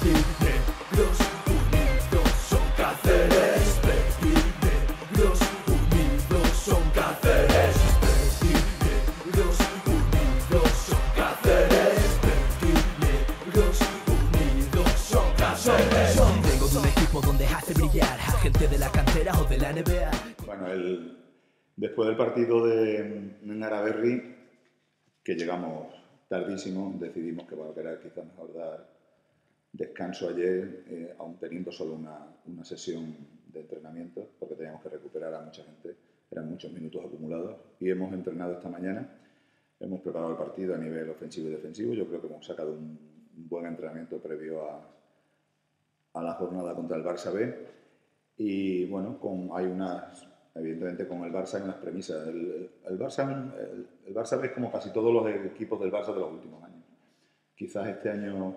Pepinegros unidos son Cáceres. Pepinegros unidos son Cáceres. Pepinegros unidos son Cáceres. Pepinegros unidos son Cáceres. Vengo de un equipo donde hace brillar a gente de la cantera o de la NBA. Bueno, después del partido de Naraberri, que llegamos tardísimo, decidimos que, bueno, que era quizás mejor dar descanso ayer, aún teniendo solo una sesión de entrenamiento, porque teníamos que recuperar a mucha gente, eran muchos minutos acumulados, y hemos entrenado esta mañana, hemos preparado el partido a nivel ofensivo y defensivo. Yo creo que hemos sacado un buen entrenamiento previo a la jornada contra el Barça B, y bueno, evidentemente con el Barça hay unas premisas. El Barça B es como casi todos los equipos del Barça de los últimos años. Quizás este año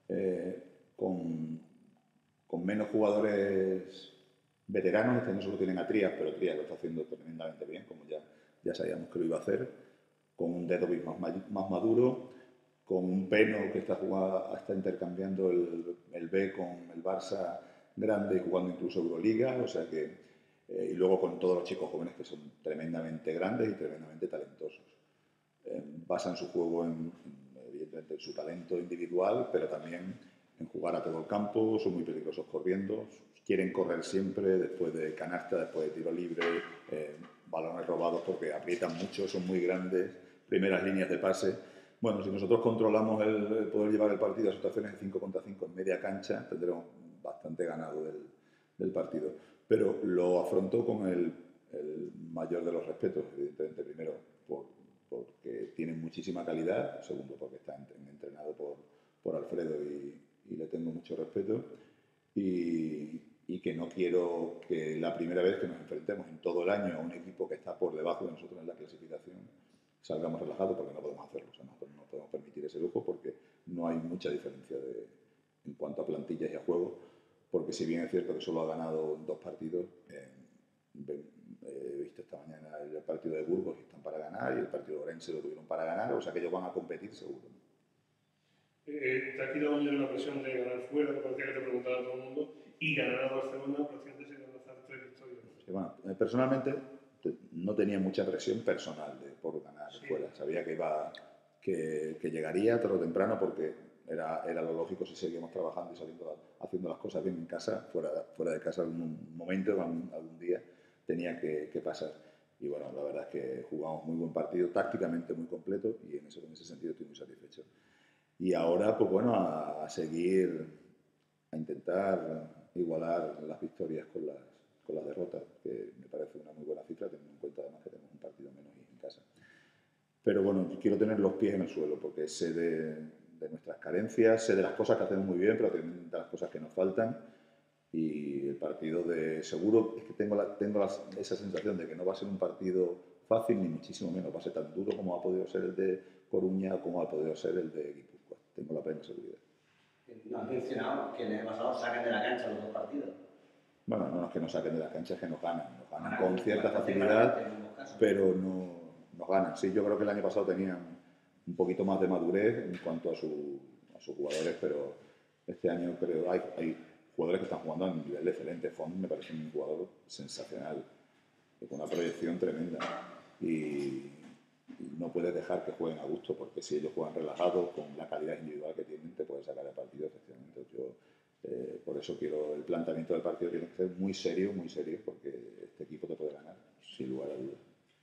con menos jugadores veteranos. Este año solo tienen a Trías, pero Trías lo está haciendo tremendamente bien, como ya sabíamos que lo iba a hacer, con un Dedovic más maduro, con un Peno que está intercambiando el B con el Barça grande y jugando incluso Euroliga, o sea que y luego con todos los chicos jóvenes que son tremendamente grandes y tremendamente talentosos. Basan su juego evidentemente en su talento individual, pero también en jugar a todo el campo. Son muy peligrosos corriendo, quieren correr siempre, después de canasta, después de tiro libre, balones robados porque aprietan mucho, son muy grandes, primeras líneas de pase. Bueno, si nosotros controlamos el poder llevar el partido a situaciones de 5 contra 5 en media cancha, tendremos bastante ganado del partido. Pero lo afrontó con el mayor de los respetos, evidentemente, primero porque tienen muchísima calidad, segundo porque está entrenado por Alfredo y le tengo mucho respeto, y que no quiero que la primera vez que nos enfrentemos en todo el año a un equipo que está por debajo de nosotros en la clasificación salgamos relajados, porque no podemos hacerlo. O sea, nosotros no podemos permitir ese lujo porque no hay mucha diferencia en cuanto a plantillas y a juego, porque si bien es cierto que solo ha ganado 2 partidos, he visto esta mañana el partido de Burgos y están para ganar, y el partido de Orense lo tuvieron para ganar, o sea que ellos van a competir seguro. Te ha quitado la presión de ganar fuera, que parecía que te preguntaba todo el mundo, y ganar a Barcelona, prácticamente se iban a hacer 3 victorias. Sí, bueno, personalmente no tenía mucha presión personal por ganar fuera. Sabía que llegaría tarde o temprano, porque era lo lógico si seguíamos trabajando y haciendo las cosas bien en casa, fuera de casa algún momento, algún día tenía que pasar. Y bueno, la verdad es que jugamos muy buen partido, tácticamente muy completo, y en ese sentido estoy muy satisfecho. Y ahora, pues bueno, a seguir, a intentar igualar las victorias con las derrotas, que me parece una muy buena cifra, teniendo en cuenta además que tenemos un partido menos en casa. Pero bueno, quiero tener los pies en el suelo, porque sé de nuestras carencias, sé de las cosas que hacemos muy bien, pero también de las cosas que nos faltan. Y el partido seguro es que tengo esa sensación de que no va a ser un partido fácil, ni muchísimo menos va a ser tan duro como ha podido ser el de Coruña o como ha podido ser el de Guipúzcoa. Tengo la plena seguridad. No has mencionado que el año pasado sacan de la cancha los 2 partidos. Bueno, no es que nos saquen de la cancha, es que nos ganan con cierta facilidad, pero no nos ganan. Sí, yo creo que el año pasado tenían un poquito más de madurez en cuanto a sus jugadores, pero este año creo hay jugadores que están jugando a un nivel excelente. Font me parece un jugador sensacional, con una proyección tremenda, y no puedes dejar que jueguen a gusto, porque si ellos juegan relajados, con la calidad individual que tienen, te puedes sacar el partido, efectivamente. Por eso quiero el planteamiento del partido tiene que ser muy serio, porque este equipo te puede ganar, sin lugar a dudas.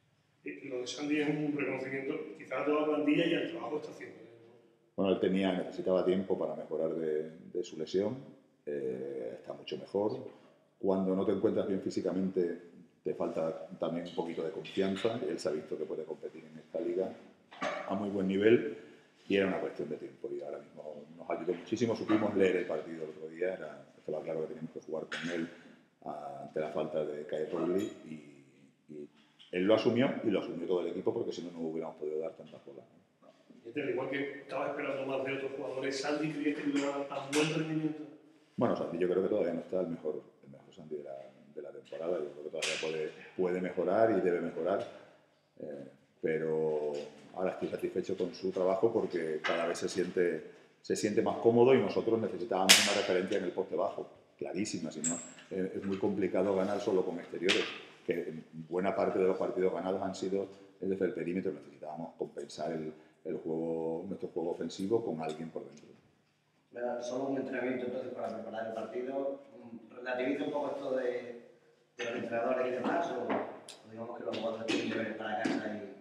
Lo de Sandy es un reconocimiento quizás a toda la plantilla y al trabajo que está haciendo. Bueno, él necesitaba tiempo para mejorar de su lesión, está mucho mejor. Cuando no te encuentras bien físicamente, te falta también un poquito de confianza. Él se ha visto que puede competir en esta liga a muy buen nivel, y era una cuestión de tiempo, y ahora mismo nos ayudó muchísimo. Supimos leer el partido el otro día, estaba claro que teníamos que jugar con él ante la falta de Kyle Rowley, y él lo asumió, y lo asumió todo el equipo, porque si no, no hubiéramos podido dar tantas bolas. Al igual que estaba esperando más de otros jugadores, ¿Sandy creía que iba a tan buen rendimiento? Bueno, Sandy yo creo que todavía no está el mejor Sandy de la temporada. Yo creo que todavía puede mejorar y debe mejorar, pero ahora estoy satisfecho con su trabajo, porque cada vez se siente se siente más cómodo y nosotros necesitábamos una referencia en el poste bajo, clarísima, si no es muy complicado ganar solo con exteriores, que buena parte de los partidos ganados han sido desde el perímetro, necesitábamos compensar nuestro juego ofensivo con alguien por dentro. Solo un entrenamiento entonces para preparar el partido. ¿Relativiza un poco esto de los entrenadores y demás? ¿O digamos que los jugadores tienen que venir para casa y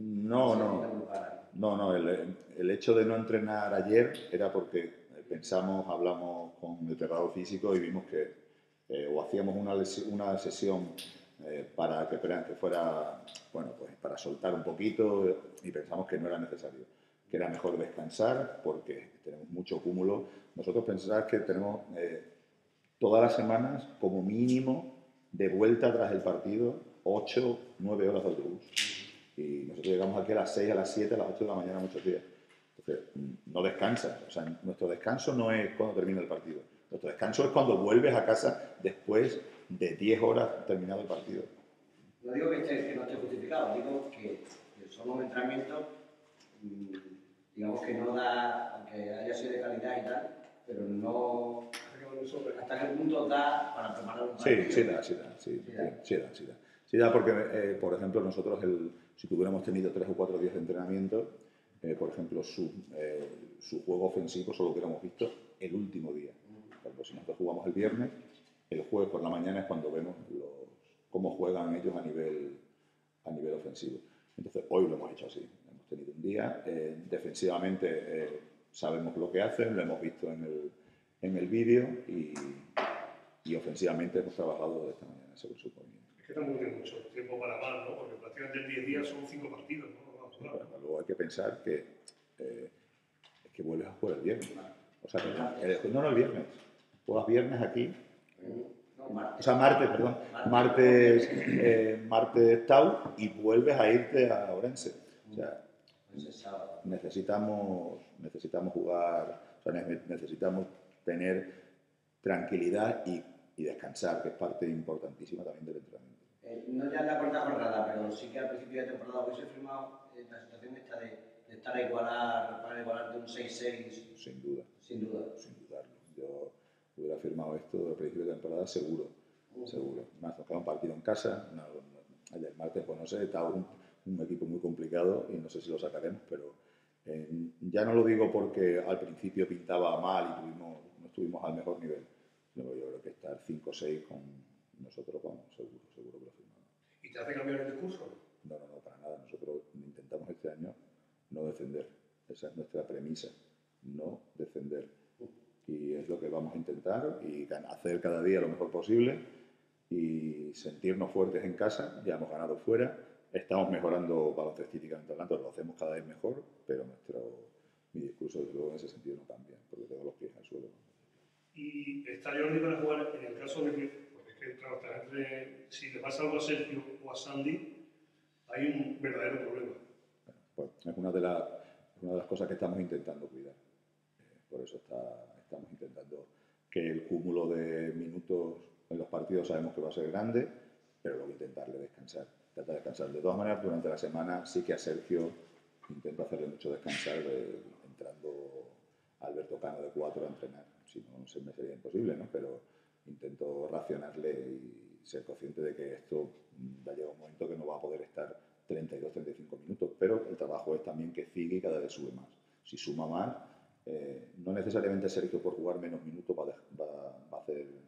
No, el hecho de no entrenar ayer era porque hablamos con el preparador físico y vimos que o hacíamos una sesión para que fuera, bueno, pues para soltar un poquito, y pensamos que no era necesario, que era mejor descansar porque tenemos mucho cúmulo. Nosotros pensamos que tenemos todas las semanas como mínimo de vuelta tras el partido 8, 9 horas de autobús. Y nosotros llegamos aquí a las 6, a las 7, a las 8 de la mañana muchos días. Entonces, no descansas. O sea, nuestro descanso no es cuando termina el partido. Nuestro descanso es cuando vuelves a casa después de 10 horas terminado el partido. No digo que no esté justificado, digo que son un entrenamiento, digamos que no da, aunque haya sido de calidad y tal, pero no... ¿Hasta qué punto da para preparar un partido? Sí da porque, por ejemplo, nosotros, si tuviéramos tenido 3 o 4 días de entrenamiento, por ejemplo, su juego ofensivo solo hubiéramos visto el último día. Por ejemplo, si nosotros jugamos el viernes, el jueves por la mañana es cuando vemos cómo juegan ellos a nivel ofensivo. Entonces, hoy lo hemos hecho así. Hemos tenido un día. Defensivamente sabemos lo que hacen, lo hemos visto en el vídeo y ofensivamente hemos trabajado de esta manera, según su opinión. Es que tampoco tiene mucho tiempo para más, ¿no? Porque prácticamente en 10 días son 5 partidos, ¿no? Bueno, luego hay que pensar que es que vuelves a jugar el viernes. O sea, no el viernes. Juegas viernes aquí. O sea, martes, perdón. Martes Tau y vuelves a irte a Orense. O sea, necesitamos jugar, o sea, necesitamos tener tranquilidad y descansar, que es parte importantísima también del entrenamiento. No ya en la cuarta jornada, pero sí que al principio de temporada hubiese firmado la situación esta de estar para igualar de un 6-6. Sin duda. Sin duda. Sin dudarlo. Yo hubiera firmado esto al principio de temporada seguro. Seguro. Más nos queda un partido en casa. El martes, pues no sé, está un equipo muy complicado y no sé si lo sacaremos, pero ya no lo digo porque al principio pintaba mal y no estuvimos al mejor nivel. Yo creo que estar 5-6 con nosotros, vamos, seguro que lo firmamos. ¿Y te hace cambiar el discurso? No, para nada. Nosotros intentamos este año no defender. Esa es nuestra premisa, no defender. Y es lo que vamos a intentar y hacer cada día lo mejor posible y sentirnos fuertes en casa. Ya hemos ganado fuera, estamos mejorando baloncestísticamente hablando, lo hacemos cada vez mejor, pero mi discurso desde luego en ese sentido no cambia, porque tengo los pies al suelo. Y está Jordi para jugar en el caso de que, si le pasa algo a Sergio o a Sandy, hay un verdadero problema. Bueno, pues es una de las cosas que estamos intentando cuidar. Por eso estamos intentando que el cúmulo de minutos en los partidos sabemos que va a ser grande, pero luego intentarle descansar. Trata de descansar. De todas maneras, durante la semana sí que a Sergio intento hacerle mucho descansar, entrando Alberto Cano de 4 a entrenar. Si no, se me sería imposible, ¿no? Pero intento racionarle y ser consciente de que esto va a llegar un momento que no va a poder estar 32-35 minutos, pero el trabajo es también que Ziggy cada vez sube más. Si suma más, no necesariamente Sergio por jugar menos minutos va a hacer